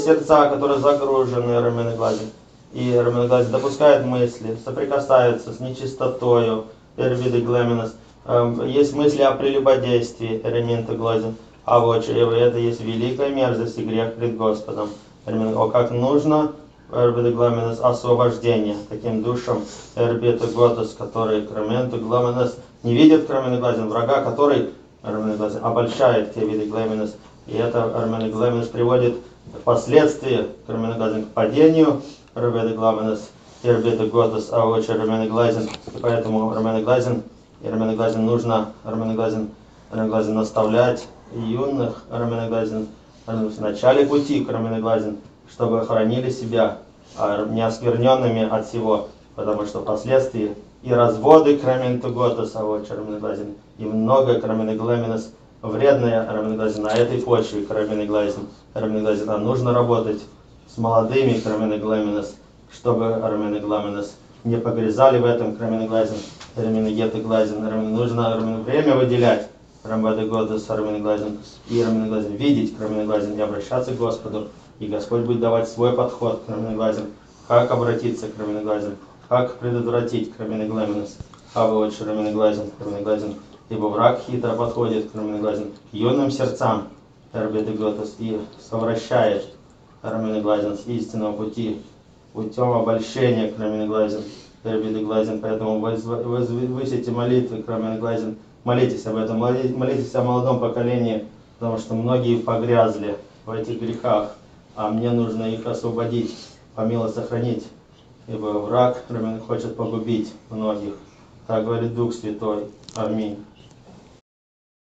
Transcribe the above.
сердца, которые загружены, Рамин Глазин, и Рамин Глазин допускают мысли, соприкасаются с нечистотою, Эрвиды Глэминос. Есть мысли о прелюбодействии, Рамин Глазин, а вот это есть великая мерзость и грех пред Господом. О, как нужно Эрвиды Глэминос освобождение таким душам, Эрбиты Готос, которые Рамин Глэминос не видят Рамин Глазин, врага, который Рамин Глазин обольщает Кевиды Глэминос. И это Рамин Глэминос приводит впоследствии к падению Рамин Глэминос, Эрбиты Готос, а вот Рамин Глазин. И поэтому Рамин Глазин нужно Рамин Глазин наставлять юных Рамин Глазин в начале пути к Рамин Глазин, чтобы хранили себя не оскверненными от всего, потому что впоследствии и разводы Рамин Готос, а вот Рамин Глазин, и много Рамин Глэминос вредное Рамин Глазин на этой почве Рамин Глазин, а нужно работать с молодыми Рамин Глэминос, чтобы Рамин Глэминос не погрязали в этом Рамин Глазин, Рамин Геты Глазин, нужно время выделять Рамбады Готос, Рамин Глазин, и Рамин Глазин видеть Рамин Глазин и обращаться к Господу, и Господь будет давать свой подход к Рамин Глазин, как обратиться к Рамин Глазин, как предотвратить Рамин Глэминос, а вот Рамин Глазин, ибо враг хитро подходит к Рамин Глазин, к юным сердцам Эрбиды Готос и совращает Рамин Глазин с истинного пути, путем обольщения к Рамин Глазин, Эрбиды Глазин. Поэтому возвысите молитвы к Рамин Глазин, молитесь об этом, молитесь о молодом поколении, потому что многие погрязли в этих грехах, а мне нужно их освободить, помиловать, сохранить, ибо враг Рамин хочет погубить многих. Так говорит Дух Святой. Аминь.